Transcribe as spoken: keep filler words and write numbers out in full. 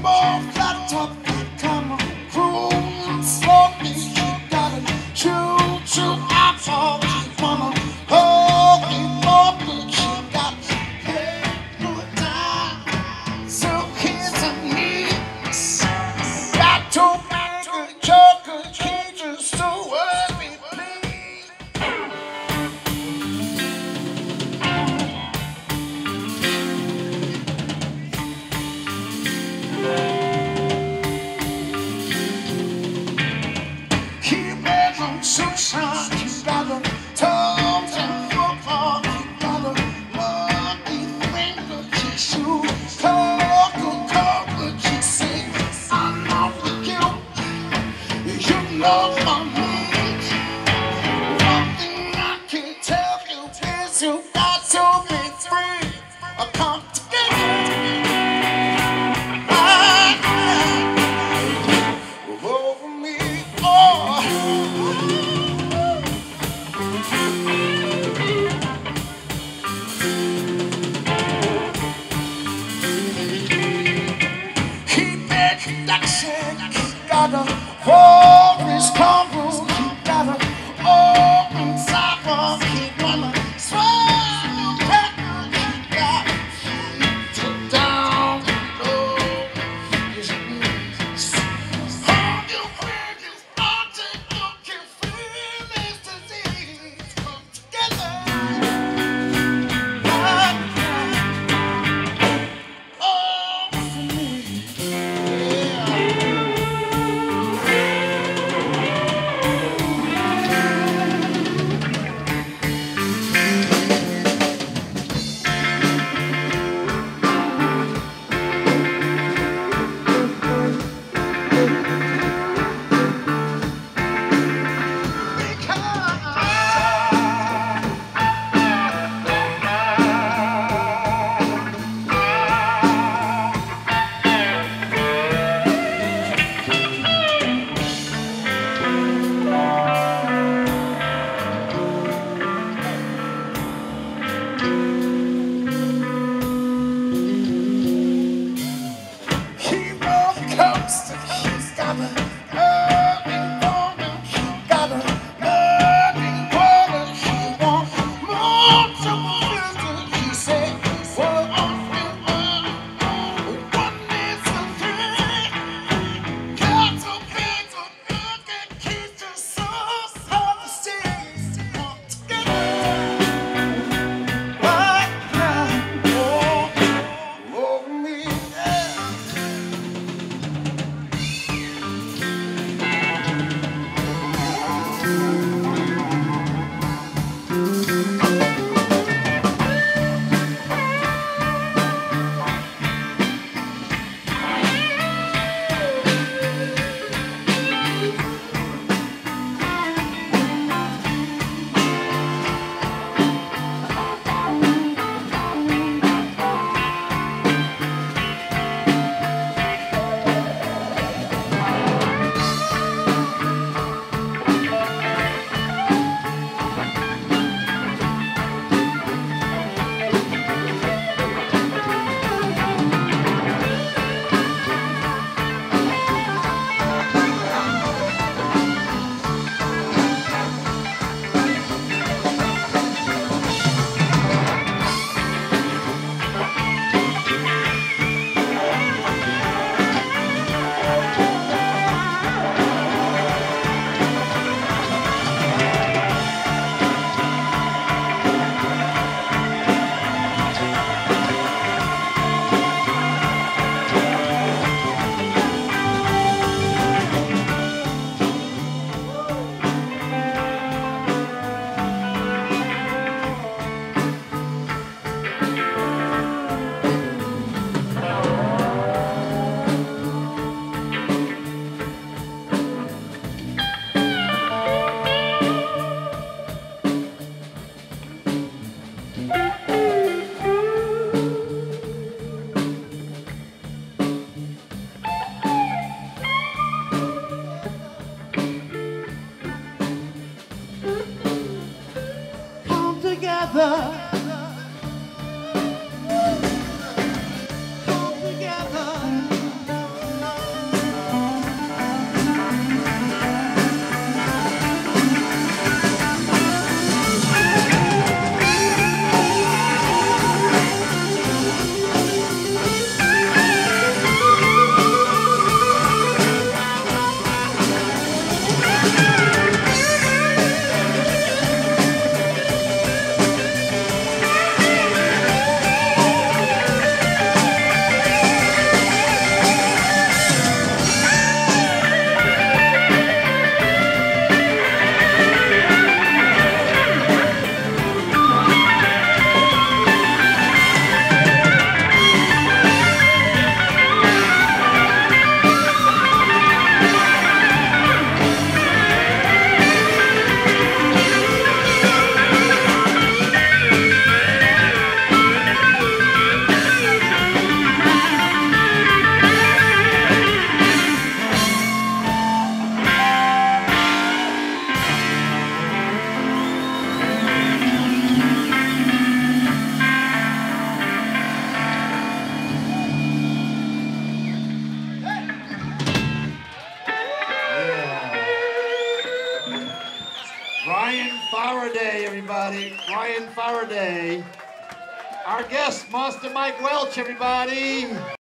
more flat top, come on, cruise slowly. You gotta chew, chew apple. You wanna hold me more, but you got hey, put down. So here's a mix. Got to make a chocolate cake just to worry, please. Keep it on sunshine. You gotta toes and football. You gotta lucky finger kiss you. Talk, talk, but you say I'm not with you. You know my need. One thing I can tell you is you got to be free. I come together. Over me, oh. Keep it like shit. You gotta hold this combo. You gotta open sidewalk. You wanna swallow pepper. You gotta sit down low. Hold your fingers, I'll take your can feel this disease. Come together. Oh, for me. Yeah. Keep on coasting. He's got a early morning. He got a early morning. He wants more to visit. He said, well, I'm feeling one is a thing. Got to be to look and keep the soul of the seas. Come together. Right now, oh, over me, yeah. together, come together. Ryan Faraday, everybody. Ryan Faraday. Our guest, Master Mike Welch, everybody.